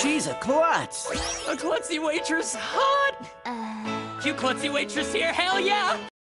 she's a klutz. A klutzy waitress, hot! Cute klutzy waitress here, hell yeah!